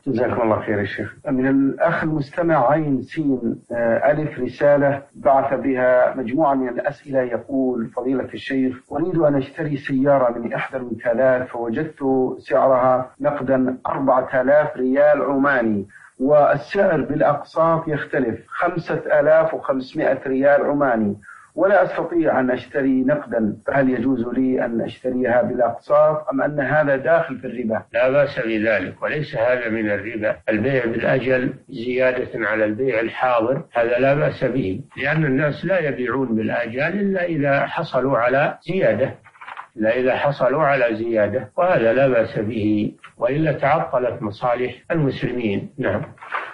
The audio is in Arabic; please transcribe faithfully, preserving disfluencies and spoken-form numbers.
جزاكم الله خير يا شيخ. من الأخ المستمع عين سين ألف رسالة بعث بها مجموعة من الأسئلة، يقول: فضيلة الشيخ، أريد أن أشتري سيارة من إحدى الوكالات، فوجدت سعرها نقدا أربعة آلاف ريال عماني، والسعر بالأقساط يختلف خمسة آلاف وخمسمائة ريال عماني، ولا أستطيع أن أشتري نقدا، فهل يجوز لي أن أشتريها بالأقساط أم أن هذا داخل في الربا؟ لا بأس بذلك، وليس هذا من الربا. البيع بالأجل زيادة على البيع الحاضر هذا لا بأس به، لأن الناس لا يبيعون بالآجال إلا إذا حصلوا على زيادة إلا إذا حصلوا على زيادة وهذا لا بأس به، وإلا تعطلت مصالح المسلمين. نعم.